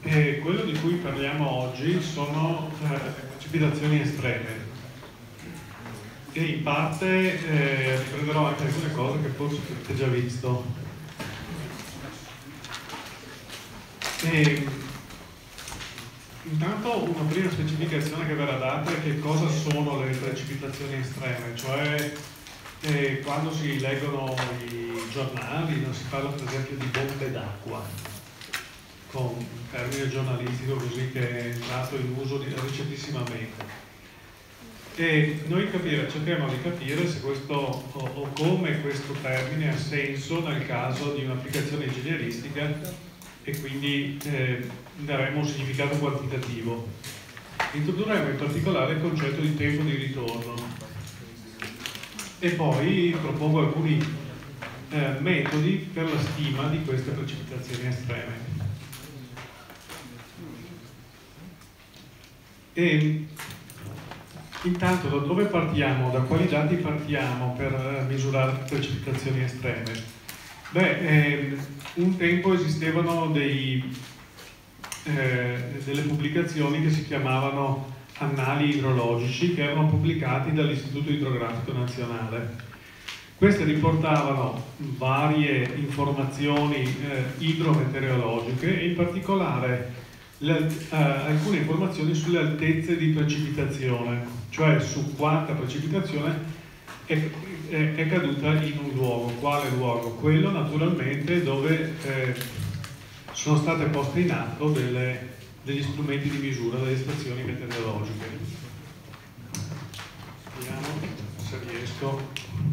quello di cui parliamo oggi sono precipitazioni estreme e in parte riprenderò anche alcune cose che forse avete già visto. Intanto una prima specificazione che verrà data è che cosa sono le precipitazioni estreme, cioè quando si leggono i giornali non si parla per esempio di bombe d'acqua, con un termine giornalistico così che è entrato in uso recentissimamente. E noi cerchiamo di capire se questo o come questo termine ha senso nel caso di un'applicazione ingegneristica e quindi daremo un significato quantitativo. Introdurremo in particolare il concetto di tempo di ritorno e poi propongo alcuni metodi per la stima di queste precipitazioni estreme. E intanto da dove partiamo? Da quali dati partiamo per misurare precipitazioni estreme? Un tempo esistevano delle pubblicazioni che si chiamavano annali idrologici, che erano pubblicati dall'Istituto Idrografico Nazionale. Queste riportavano varie informazioni idrometeorologiche e in particolare alcune informazioni sulle altezze di precipitazione, cioè su quanta precipitazione è caduta in un luogo. Quale luogo? Quello naturalmente dove sono state poste in atto degli strumenti di misura, delle stazioni meteorologiche. Vediamo se riesco.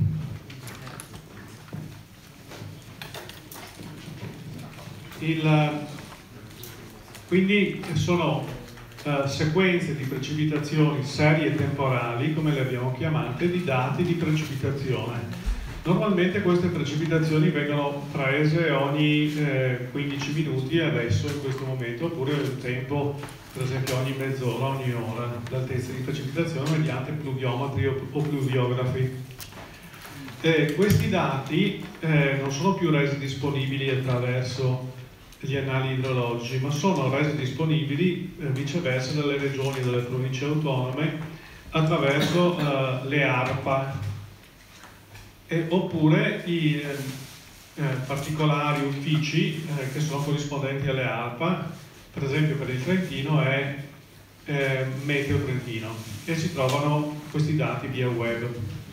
Quindi sono sequenze di precipitazioni, serie temporali, come le abbiamo chiamate, di dati di precipitazione. Normalmente queste precipitazioni vengono prese ogni 15 minuti, adesso in questo momento, oppure un tempo, per esempio ogni mezz'ora, ogni ora, l'altezza di precipitazione mediante pluviometri o pluviografi. Questi dati non sono più resi disponibili attraverso gli annali idrologici, ma sono resi disponibili viceversa dalle regioni e dalle province autonome attraverso le ARPA oppure i particolari uffici che sono corrispondenti alle ARPA. Per esempio per il Trentino è Meteo Trentino e si trovano questi dati via web.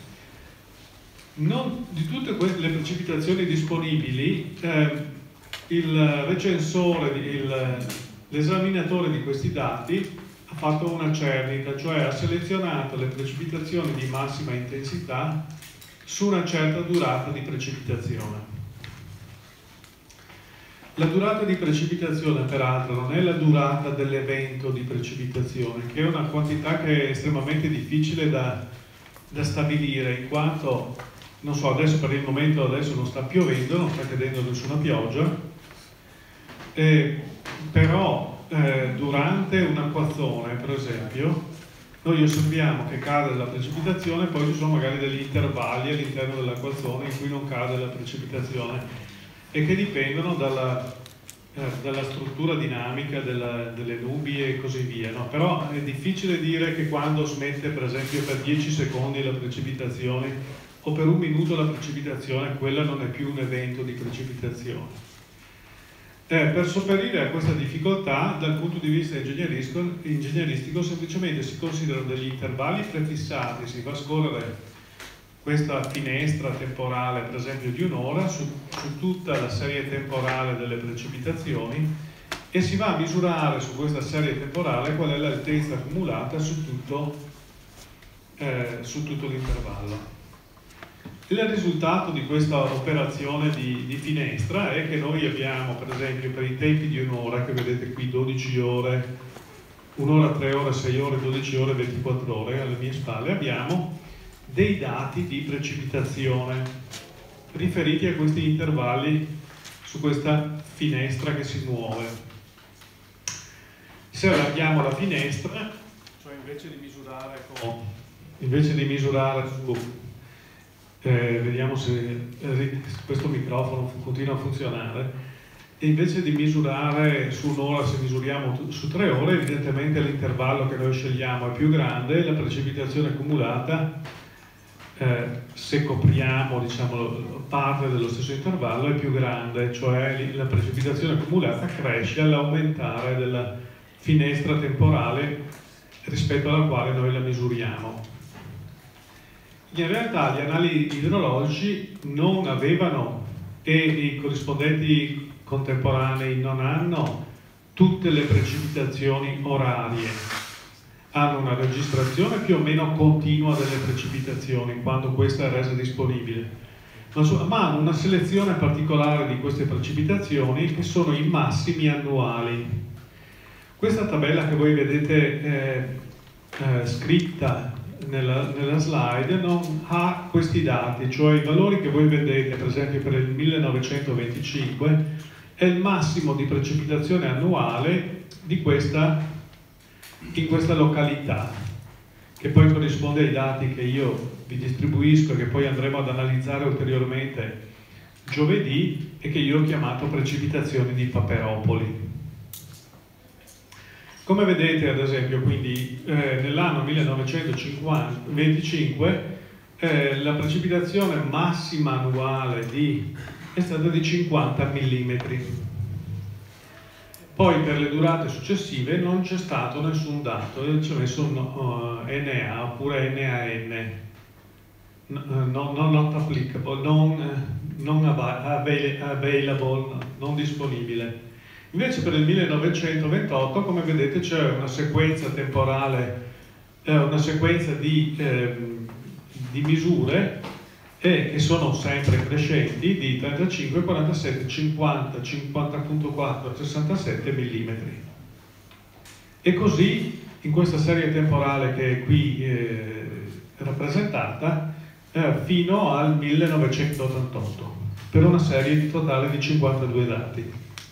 Di tutte le precipitazioni disponibili, il recensore, l'esaminatore di questi dati ha fatto una cernita, cioè ha selezionato le precipitazioni di massima intensità su una certa durata di precipitazione. La durata di precipitazione, peraltro, non è la durata dell'evento di precipitazione, che è una quantità che è estremamente difficile da stabilire, in quanto, non so, adesso per il momento non sta piovendo, non sta cadendo nessuna pioggia, però durante un'acquazzone, per esempio, noi osserviamo che cade la precipitazione, poi ci sono magari degli intervalli all'interno dell'acquazzone in cui non cade la precipitazione e che dipendono dalla struttura dinamica delle nubi e così via, no? Però è difficile dire che quando smette per esempio per 10 secondi la precipitazione o per un minuto la precipitazione, quella non è più un evento di precipitazione. Per sopperire a questa difficoltà, dal punto di vista ingegneristico, semplicemente si considerano degli intervalli prefissati, si fa scorrere questa finestra temporale, per esempio di un'ora, su tutta la serie temporale delle precipitazioni e si va a misurare su questa serie temporale qual è l'altezza accumulata su tutto l'intervallo. Il risultato di questa operazione di finestra è che noi abbiamo, per esempio, per i tempi di un'ora, che vedete qui 12 ore, un'ora, 3 ore, 6 ore, 12 ore, 24 ore alle mie spalle, abbiamo dei dati di precipitazione riferiti a questi intervalli su questa finestra che si muove. Se allarghiamo la finestra, cioè invece di misurare su vediamo se questo microfono continua a funzionare, E invece di misurare su un'ora, se misuriamo su 3 ore, evidentemente l'intervallo che noi scegliamo è più grande e la precipitazione accumulata, se copriamo, diciamo, parte dello stesso intervallo, è più grande, cioè la precipitazione accumulata cresce all'aumentare della finestra temporale rispetto alla quale noi la misuriamo. In realtà gli analisi idrologici non avevano, e i corrispondenti contemporanei non hanno, tutte le precipitazioni orarie. Hanno una registrazione più o meno continua delle precipitazioni quando questa è resa disponibile, ma hanno una selezione particolare di queste precipitazioni che sono i massimi annuali. Questa tabella che voi vedete scritta nella slide non ha questi dati, cioè i valori che voi vedete, per esempio per il 1925, è il massimo di precipitazione annuale in questa località, che poi corrisponde ai dati che io vi distribuisco e che poi andremo ad analizzare ulteriormente giovedì e che io ho chiamato precipitazioni di Paperopoli. Come vedete, ad esempio, quindi nell'anno 1925 la precipitazione massima annuale è stata di 50 mm. Poi per le durate successive non c'è stato nessun dato, ci ho messo NA oppure NaN, not applicable, non available, non disponibile. Invece per il 1928, come vedete, c'è una sequenza temporale, una sequenza di misure che sono sempre crescenti, di 35, 47, 50, 50.4, 67 mm. E così, in questa serie temporale che è qui rappresentata, fino al 1988, per una serie totale di 52 dati.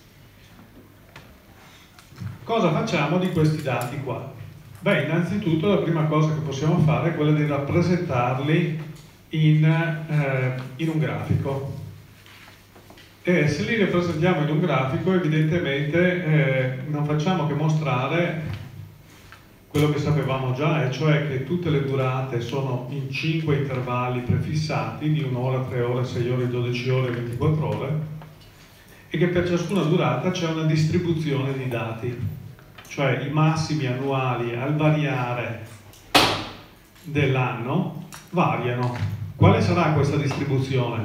Cosa facciamo di questi dati qua? Beh, innanzitutto la prima cosa che possiamo fare è quella di rappresentarli in un grafico. E se li rappresentiamo in un grafico, evidentemente non facciamo che mostrare quello che sapevamo già, e cioè che tutte le durate sono in 5 intervalli prefissati di 1 ora, 3 ore, 6 ore, 12 ore, 24 ore, e che per ciascuna durata c'è una distribuzione di dati, cioè i massimi annuali al variare dell'anno variano. Quale sarà questa distribuzione?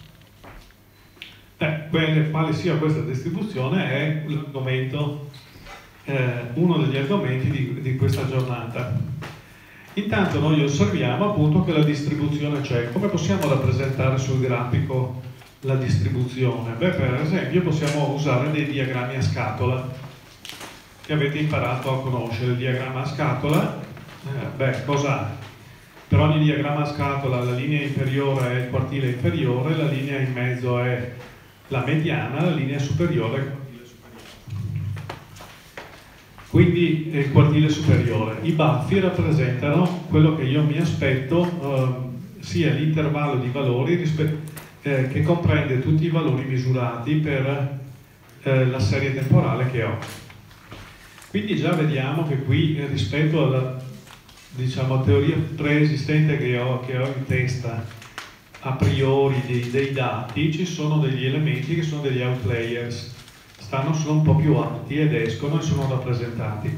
Quale sia questa distribuzione è l'argomento, uno degli argomenti di questa giornata. Intanto noi osserviamo appunto che la distribuzione c'è. Come possiamo rappresentare sul grafico la distribuzione? Beh, per esempio possiamo usare dei diagrammi a scatola che avete imparato a conoscere. Il diagramma a scatola, cosa? Per ogni diagramma a scatola la linea inferiore è il quartile inferiore, la linea in mezzo è la mediana, la linea superiore è il quartile superiore. Quindi il quartile superiore. I baffi rappresentano quello che io mi aspetto sia l'intervallo di valori che comprende tutti i valori misurati per la serie temporale che ho. Quindi già vediamo che qui rispetto alla teoria preesistente che ho in testa a priori dei dati, ci sono degli elementi che sono degli outliers, sono un po' più alti ed escono e sono rappresentati.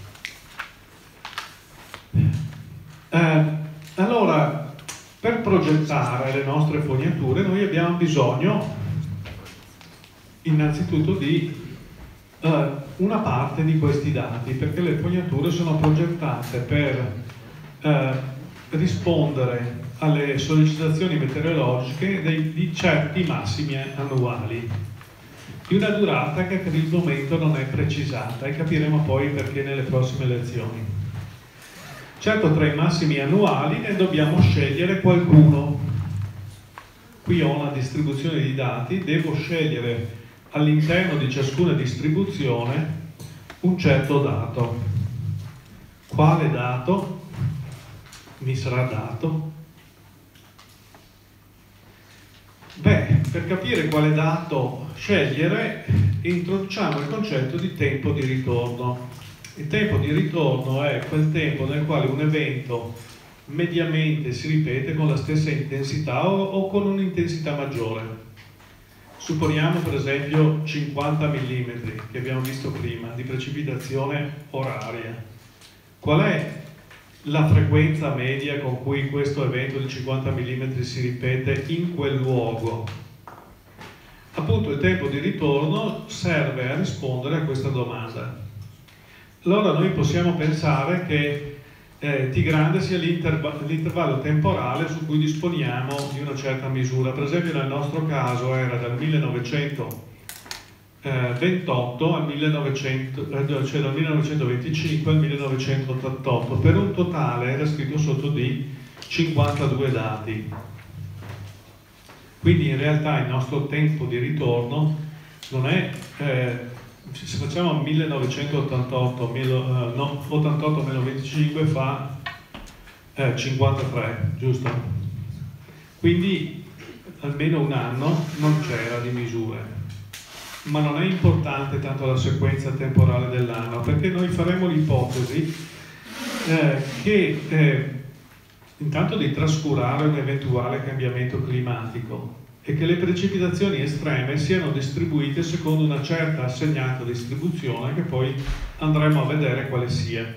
Allora, per progettare le nostre fognature noi abbiamo bisogno innanzitutto di una parte di questi dati, perché le fognature sono progettate per rispondere alle sollecitazioni meteorologiche di certi massimi annuali, di una durata che per il momento non è precisata, e capiremo poi perché nelle prossime lezioni. Certo, tra i massimi annuali ne dobbiamo scegliere qualcuno. Qui ho una distribuzione di dati, devo scegliere all'interno di ciascuna distribuzione un certo dato. Quale dato mi sarà dato? Beh, per capire quale dato scegliere, introduciamo il concetto di tempo di ritorno. Il tempo di ritorno è quel tempo nel quale un evento mediamente si ripete con la stessa intensità o con un'intensità maggiore. Supponiamo per esempio 50 mm, che abbiamo visto prima, di precipitazione oraria. Qual è la frequenza media con cui questo evento di 50 mm si ripete in quel luogo? Appunto il tempo di ritorno serve a rispondere a questa domanda. Allora noi possiamo pensare che T grande sia l'intervallo temporale su cui disponiamo di una certa misura. Per esempio nel nostro caso era dal 1928 al 1925 al 1988, per un totale era scritto sotto di 52 dati. Quindi in realtà il nostro tempo di ritorno non è, se facciamo 1988, 88 meno 25 fa 53, giusto? Quindi almeno un anno non c'era di misure. Ma non è importante tanto la sequenza temporale dell'anno, perché noi faremo l'ipotesi intanto di trascurare un eventuale cambiamento climatico e che le precipitazioni estreme siano distribuite secondo una certa assegnata distribuzione che poi andremo a vedere quale sia.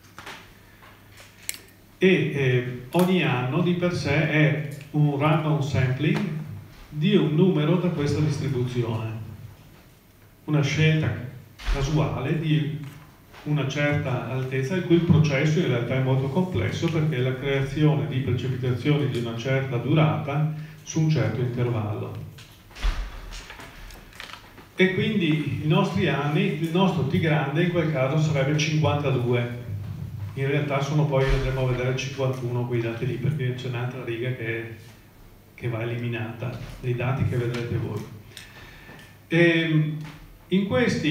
Ogni anno di per sé è un random sampling di un numero da questa distribuzione, una scelta casuale di una certa altezza, il cui processo in realtà è molto complesso perché è la creazione di precipitazioni di una certa durata su un certo intervallo. E quindi i nostri anni, il nostro T grande in quel caso sarebbe 52. In realtà sono poi, andremo a vedere, 51 quei dati lì, perché c'è un'altra riga che va eliminata, dei dati che vedrete voi. In questo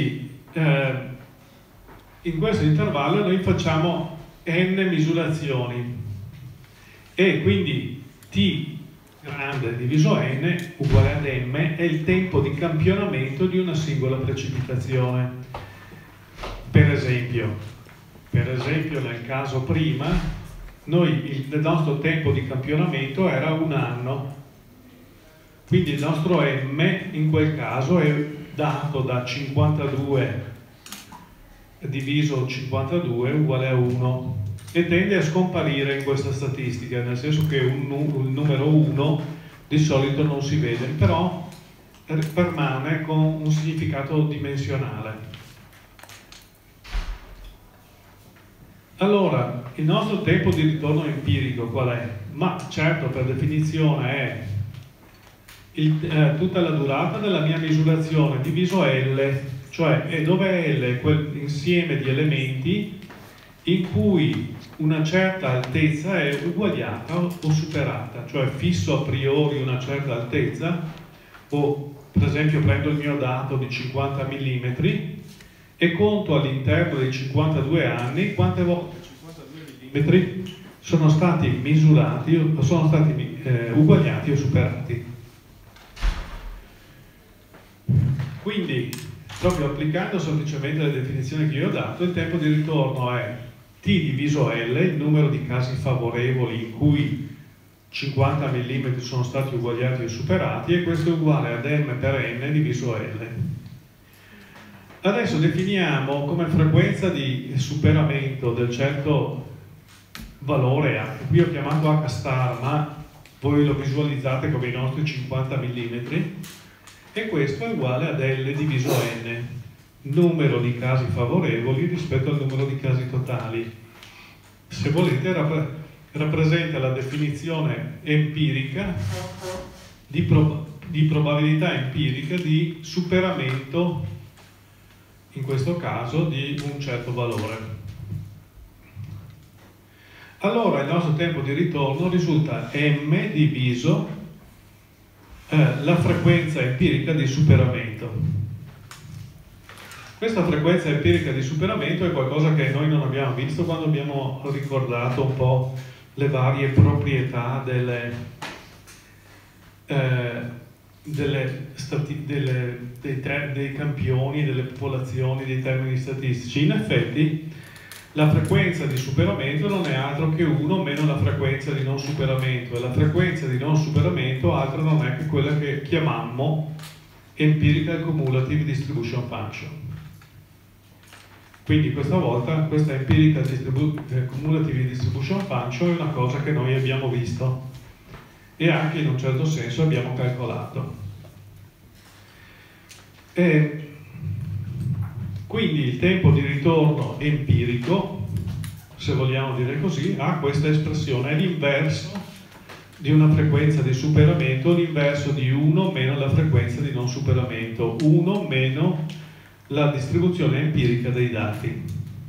intervallo noi facciamo n misurazioni e quindi T grande diviso n uguale ad m è il tempo di campionamento di una singola precipitazione. Per esempio nel caso prima il nostro tempo di campionamento era un anno, quindi il nostro m in quel caso è dato da 52 diviso 52 uguale a 1 e tende a scomparire in questa statistica, nel senso che il numero 1 di solito non si vede, però permane con un significato dimensionale. Allora, il nostro tempo di ritorno empirico qual è? Ma certo, per definizione è tutta la durata della mia misurazione diviso L, cioè dove L è quell'insieme di elementi in cui una certa altezza è uguagliata o superata, cioè fisso a priori una certa altezza, o per esempio prendo il mio dato di 50 mm e conto all'interno dei 52 anni quante volte 52 mm sono stati misurati o sono stati uguagliati o superati. Quindi, proprio applicando semplicemente le definizioni che io ho dato, il tempo di ritorno è T diviso L, il numero di casi favorevoli in cui 50 mm sono stati uguagliati o superati, e questo è uguale ad m per n diviso L. Adesso definiamo come frequenza di superamento del certo valore H, qui ho chiamato H star, ma voi lo visualizzate come i nostri 50 mm, e questo è uguale ad L diviso n, numero di casi favorevoli rispetto al numero di casi totali. Se volete rappresenta la definizione empirica di probabilità empirica di superamento, in questo caso di un certo valore. Allora il nostro tempo di ritorno risulta m diviso la frequenza empirica di superamento. Questa frequenza empirica di superamento è qualcosa che noi non abbiamo visto quando abbiamo ricordato un po' le varie proprietà dei campioni, delle popolazioni, dei termini statistici. In effetti la frequenza di superamento non è altro che 1 meno la frequenza di non superamento, e la frequenza di non superamento altro non è che quella che chiamammo Empirical Cumulative Distribution Function. Quindi questa volta questa Empirical Cumulative Distribution Function è una cosa che noi abbiamo visto e anche in un certo senso abbiamo calcolato. Quindi il tempo di ritorno empirico, se vogliamo dire così, ha questa espressione, è l'inverso di una frequenza di superamento, l'inverso di 1 meno la frequenza di non superamento, 1 meno la distribuzione empirica dei dati.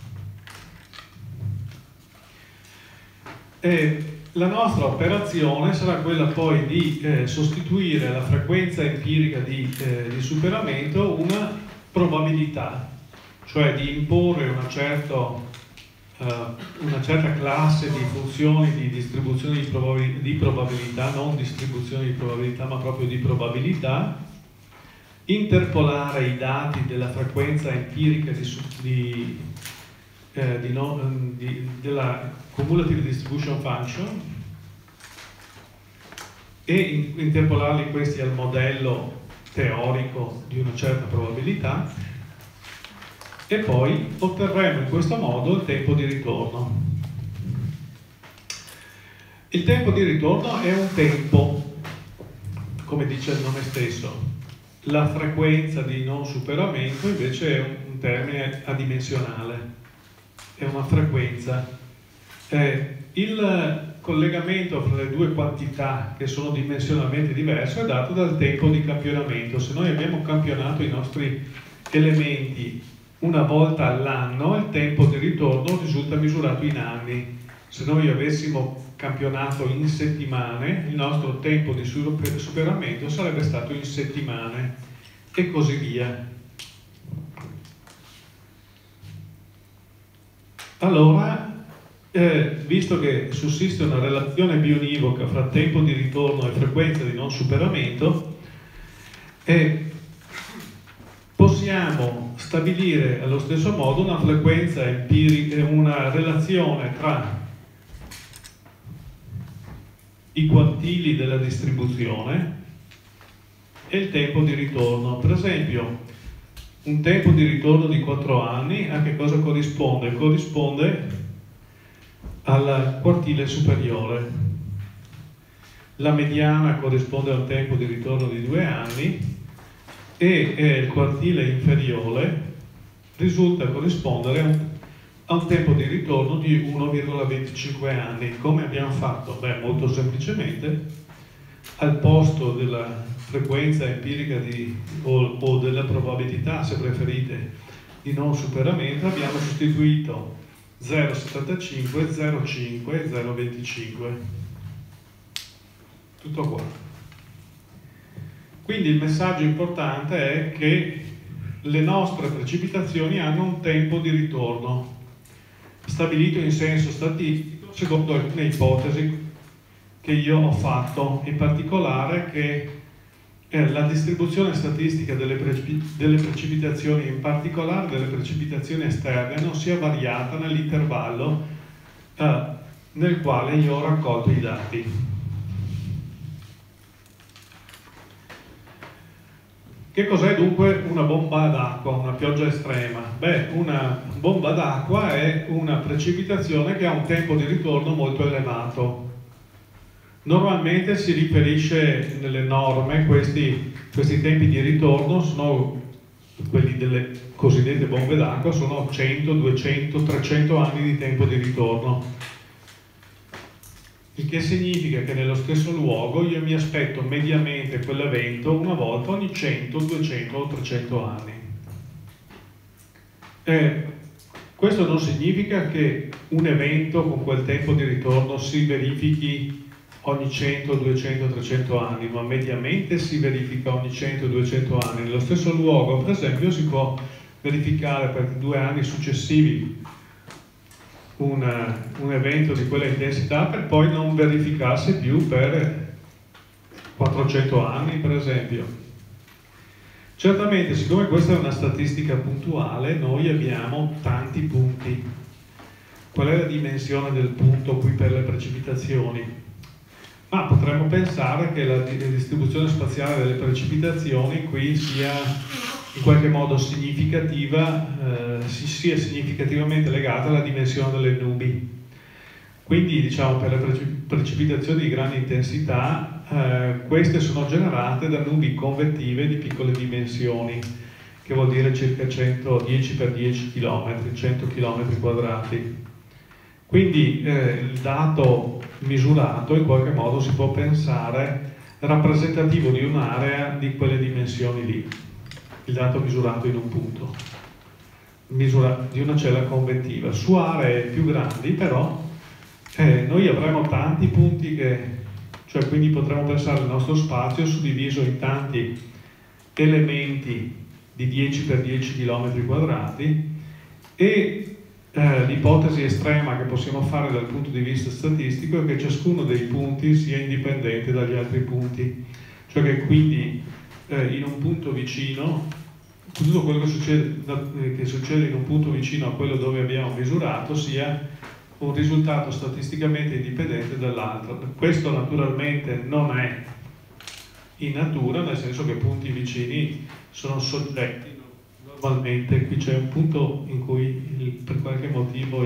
La nostra operazione sarà quella poi di sostituire alla frequenza empirica di superamento una probabilità, cioè di imporre una certa classe di funzioni di distribuzione di probabilità, non distribuzione di probabilità ma proprio di probabilità, interpolare i dati della frequenza empirica della Cumulative Distribution Function e interpolarli questi al modello teorico di una certa probabilità, e poi otterremo in questo modo il tempo di ritorno. Il tempo di ritorno è un tempo, come dice il nome stesso. La frequenza di non superamento invece è un termine adimensionale, è una frequenza. Il collegamento fra le due quantità, che sono dimensionalmente diverse, è dato dal tempo di campionamento. Se noi abbiamo campionato i nostri elementi una volta all'anno, il tempo di ritorno risulta misurato in anni. Se noi avessimo campionato in settimane, il nostro tempo di superamento sarebbe stato in settimane, e così via. Allora, visto che sussiste una relazione bionivoca fra tempo di ritorno e frequenza di non superamento, possiamo stabilire allo stesso modo una frequenza empirica, una relazione tra i quantili della distribuzione e il tempo di ritorno. Per esempio, un tempo di ritorno di 4 anni a che cosa corrisponde? Corrisponde al quartile superiore. La mediana corrisponde a un tempo di ritorno di 2 anni e il quartile inferiore risulta corrispondere a un tempo di ritorno di 1,25 anni. Come abbiamo fatto? Beh, molto semplicemente, al posto della frequenza empirica o della probabilità, se preferite, di non superamento, abbiamo sostituito 0,75, 0,5 e 0,25. Tutto qua. Quindi il messaggio importante è che le nostre precipitazioni hanno un tempo di ritorno stabilito in senso statistico secondo alcune ipotesi che io ho fatto, in particolare che la distribuzione statistica delle precipitazioni, in particolare delle precipitazioni esterne, non sia variata nell'intervallo nel quale io ho raccolto i dati. Che cos'è dunque una bomba d'acqua, una pioggia estrema? Beh, una bomba d'acqua è una precipitazione che ha un tempo di ritorno molto elevato. Normalmente si riferisce nelle norme, questi tempi di ritorno sono quelli delle cosiddette bombe d'acqua, sono 100, 200, 300 anni di tempo di ritorno. Il che significa che nello stesso luogo io mi aspetto mediamente quell'evento una volta ogni 100, 200 o 300 anni. Questo non significa che un evento con quel tempo di ritorno si verifichi ogni 100, 200, 300 anni, ma mediamente si verifica ogni 100, 200 anni. Nello stesso luogo, per esempio, si può verificare per 2 anni successivi un evento di quella intensità per poi non verificarsi più per 400 anni, per esempio. Certamente, siccome questa è una statistica puntuale, noi abbiamo tanti punti. Qual è la dimensione del punto qui per le precipitazioni? Ma potremmo pensare che la distribuzione spaziale delle precipitazioni qui sia in qualche modo significativa, sia significativamente legata alla dimensione delle nubi. Quindi, diciamo, per le precipitazioni di grande intensità, queste sono generate da nubi convettive di piccole dimensioni, che vuol dire circa 110 x 10 km, 100 km quadrati. Quindi il dato misurato in qualche modo si può pensare rappresentativo di un'area di quelle dimensioni lì, il dato misurato in un punto, di una cella convettiva. Su aree più grandi però noi avremo tanti punti cioè quindi potremmo pensare il nostro spazio suddiviso in tanti elementi di 10 x 10 km quadrati e l'ipotesi estrema che possiamo fare dal punto di vista statistico è che ciascuno dei punti sia indipendente dagli altri punti, cioè che quindi in un punto vicino, tutto quello che succede in un punto vicino a quello dove abbiamo misurato sia un risultato statisticamente indipendente dall'altro. Questo naturalmente non è in natura, nel senso che punti vicini sono soggetti. Normalmente qui c'è un punto in cui per qualche motivo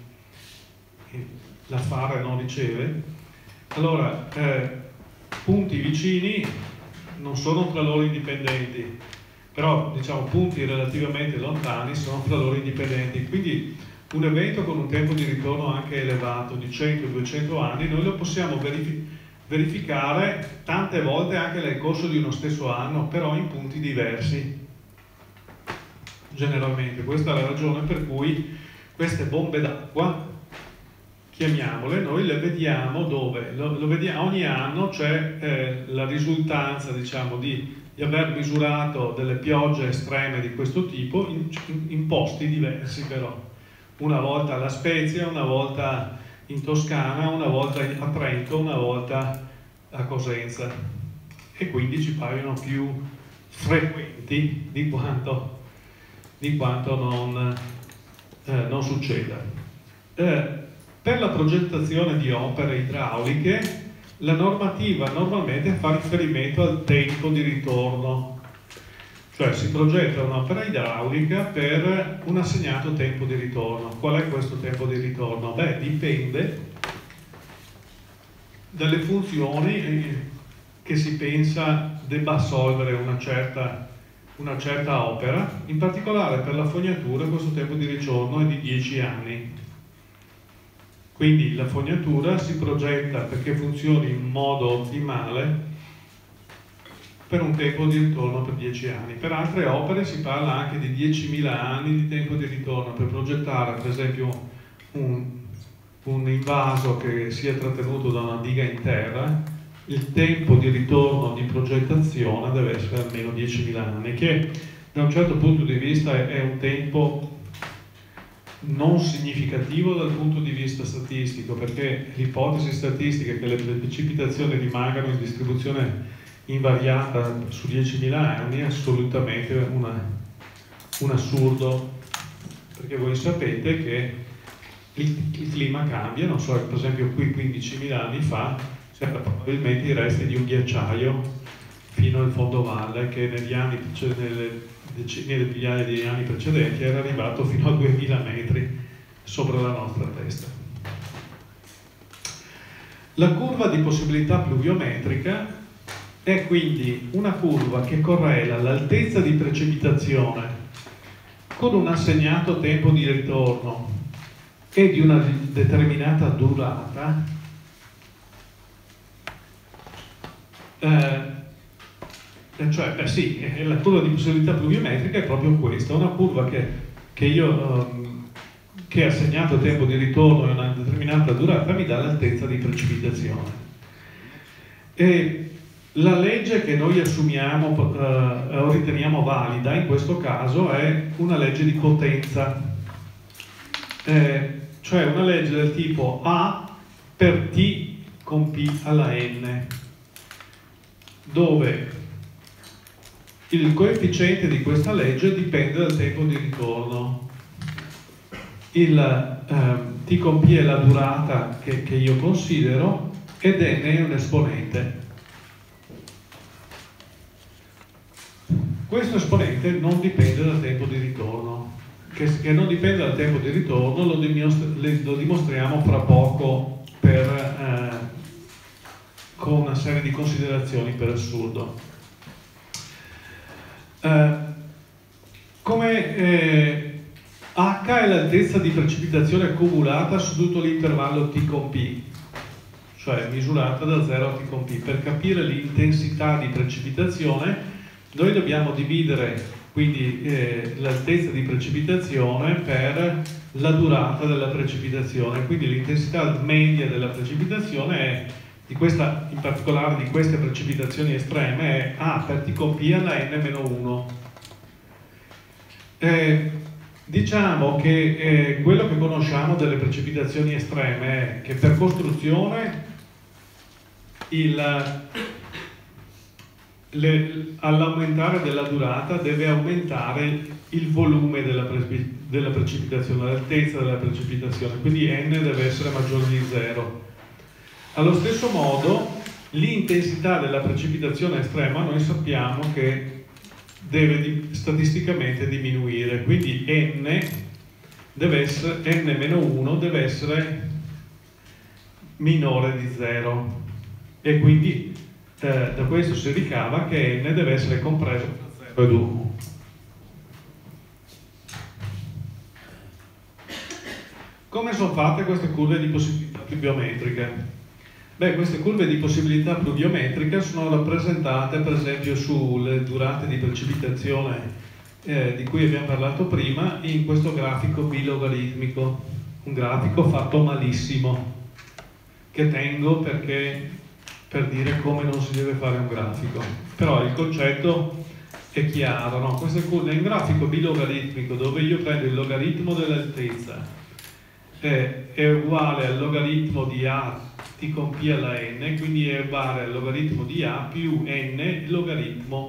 l'affare non riceve. Allora, punti vicini non sono tra loro indipendenti, però diciamo punti relativamente lontani sono tra loro indipendenti. Quindi un evento con un tempo di ritorno anche elevato di 100-200 anni noi lo possiamo verificare tante volte anche nel corso di uno stesso anno, però in punti diversi. Generalmente questa è la ragione per cui queste bombe d'acqua, chiamiamole, noi le vediamo dove? Lo vediamo, ogni anno c'è la risultanza, diciamo, di aver misurato delle piogge estreme di questo tipo in posti diversi però. Una volta a La Spezia, una volta in Toscana, una volta a Trento, una volta a Cosenza, e quindi ci paiono più frequenti di quanto non succeda. Per la progettazione di opere idrauliche la normativa normalmente fa riferimento al tempo di ritorno, cioè si progetta un'opera idraulica per un assegnato tempo di ritorno. Qual è questo tempo di ritorno? Beh, dipende dalle funzioni che si pensa debba assolvere una certa opera. In particolare per la fognatura questo tempo di ritorno è di 10 anni. Quindi la fognatura si progetta perché funzioni in modo ottimale per un tempo di ritorno per 10 anni. Per altre opere si parla anche di 10.000 anni di tempo di ritorno. Per progettare per esempio un invaso che sia trattenuto da una diga in terra, il tempo di ritorno di progettazione deve essere almeno 10.000 anni, che da un certo punto di vista è un tempo non significativo dal punto di vista statistico, perché l'ipotesi statistica che le precipitazioni rimangano in distribuzione invariata su 10.000 anni è assolutamente un assurdo, perché voi sapete che il clima cambia, non so, per esempio qui 15.000 anni fa c'era probabilmente i resti di un ghiacciaio fino al fondovalle che nelle decine di migliaia di anni precedenti era arrivato fino a 2000 metri sopra la nostra testa. La curva di possibilità pluviometrica è quindi una curva che correla l'altezza di precipitazione con un assegnato tempo di ritorno e di una determinata durata, cioè, sì, la curva di possibilità pluviometrica è proprio questa, una curva che assegnato tempo di ritorno e una determinata durata mi dà l'altezza di precipitazione. E la legge che noi assumiamo o riteniamo valida in questo caso è una legge di potenza, cioè una legge del tipo A per T con P alla N. dove il coefficiente di questa legge dipende dal tempo di ritorno. Il t con p è la durata che io considero ed n è un esponente. Questo esponente non dipende dal tempo di ritorno. Che non dipende dal tempo di ritorno lo dimostriamo fra poco con una serie di considerazioni per assurdo. Come H è l'altezza di precipitazione accumulata su tutto l'intervallo t con p, cioè misurata da 0 a t con p. Per capire l'intensità di precipitazione noi dobbiamo dividere quindi l'altezza di precipitazione per la durata della precipitazione, quindi l'intensità media della precipitazione è in particolare di queste precipitazioni estreme è A per t con p alla n-1. Diciamo che quello che conosciamo delle precipitazioni estreme è che per costruzione all'aumentare della durata deve aumentare il volume della precipitazione, l'altezza della precipitazione, quindi n deve essere maggiore di 0. Allo stesso modo l'intensità della precipitazione estrema noi sappiamo che deve statisticamente diminuire, quindi n-1 deve essere minore di 0 e quindi da questo si ricava che n deve essere compreso tra 0 ed 1. Come sono fatte queste curve di possibilità pluviometriche? Beh, queste curve di possibilità pluviometrica sono rappresentate per esempio sulle durate di precipitazione di cui abbiamo parlato prima in questo grafico bilogaritmico, un grafico fatto malissimo che tengo per dire come non si deve fare un grafico, però il concetto è chiaro, no? Queste curve, in grafico bilogaritmico dove io prendo il logaritmo dell'altezza è uguale al logaritmo di a t con p alla n, quindi è uguale al logaritmo di a più n logaritmo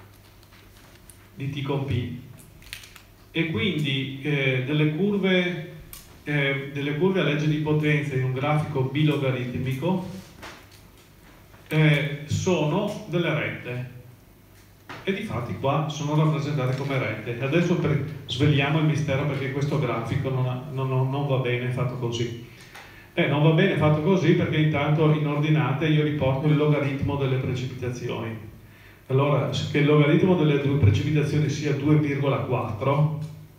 di t con p, e quindi delle curve a legge di potenza in un grafico bilogaritmico sono delle rette e difatti qua sono rappresentate come rette. Adesso sveliamo il mistero perché questo grafico non va bene fatto così. Non va bene fatto così perché intanto in ordinate io riporto il logaritmo delle precipitazioni. Allora, che il logaritmo delle due precipitazioni sia 2,4,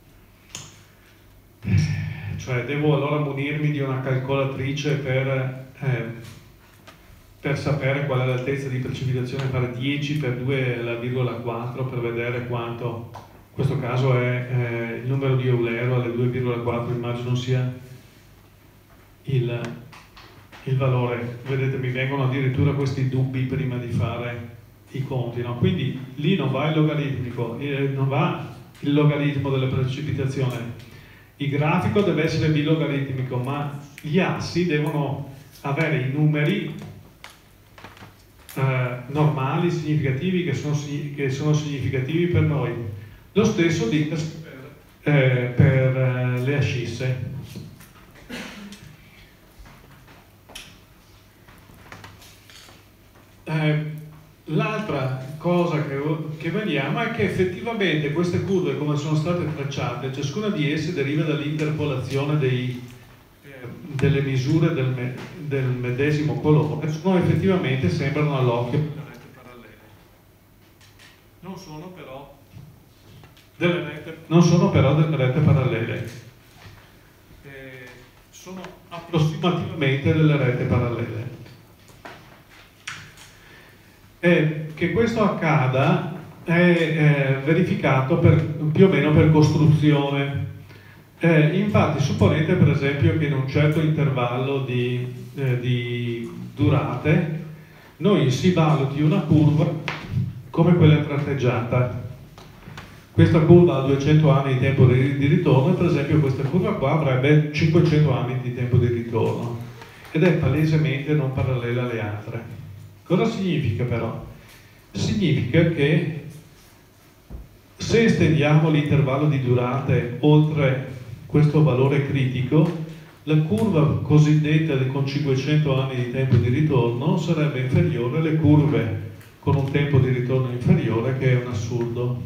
cioè devo allora munirmi di una calcolatrice per sapere qual è l'altezza di precipitazione, fare 10 per 2,4 per vedere quanto, in questo caso è il numero di Eulero alle 2,4, immagino sia il valore. Vedete, mi vengono addirittura questi dubbi prima di fare i conti, no? Quindi lì non va il logaritmico, non va il logaritmo della precipitazione. Il grafico deve essere bilogaritmico, ma gli assi devono avere i numeri normali, significativi, che sono significativi per noi. Lo stesso dicasi per le ascisse. L'altra cosa che vediamo è che effettivamente queste curve, come sono state tracciate, ciascuna di esse deriva dall'interpolazione delle misure del medesimo colore, effettivamente sembrano all'occhio delle rette parallele. Non sono però delle rette parallele. Sono approssimativamente delle rette parallele. Che questo accada è verificato più o meno per costruzione. Infatti supponete per esempio che in un certo intervallo di durate noi si valuti una curva come quella tratteggiata. Questa curva ha 200 anni di tempo di ritorno e per esempio questa curva qua avrebbe 500 anni di tempo di ritorno ed è palesemente non parallela alle altre. Cosa significa però? significa che se estendiamo l'intervallo di durate oltre questo valore critico, la curva cosiddetta con 500 anni di tempo di ritorno sarebbe inferiore alle curve con un tempo di ritorno inferiore, che è un assurdo.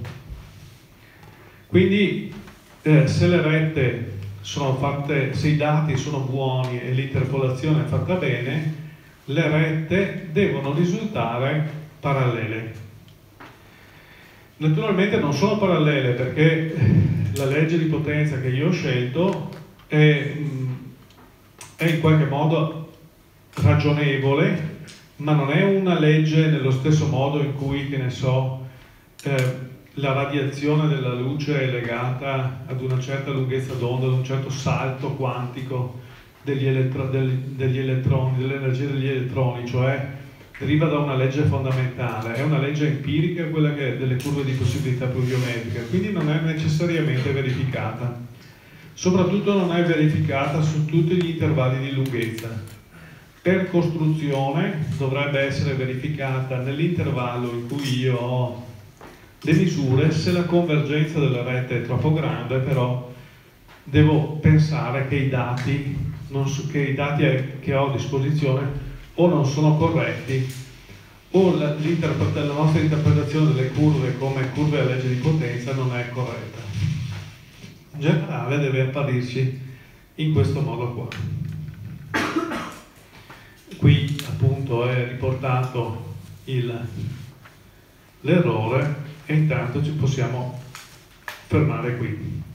Quindi se le rette sono fatte, se i dati sono buoni e l'interpolazione è fatta bene, le rette devono risultare parallele. Naturalmente non sono parallele perché la legge di potenza che io ho scelto è in qualche modo ragionevole, ma non è una legge nello stesso modo in cui, che ne so, la radiazione della luce è legata ad una certa lunghezza d'onda, ad un certo salto quantico degli elettroni, dell'energia degli elettroni, cioè deriva da una legge fondamentale, è una legge empirica, quella che è delle curve di possibilità pluviometrica, quindi non è necessariamente verificata. Soprattutto non è verificata su tutti gli intervalli di lunghezza. Per costruzione dovrebbe essere verificata nell'intervallo in cui io ho le misure. Se la convergenza della rete è troppo grande, però devo pensare che i dati che ho a disposizione o non sono corretti, o la nostra interpretazione delle curve come curve a legge di potenza non è corretta. In generale deve apparirci in questo modo qua. Qui appunto è riportato l'errore e intanto ci possiamo fermare qui.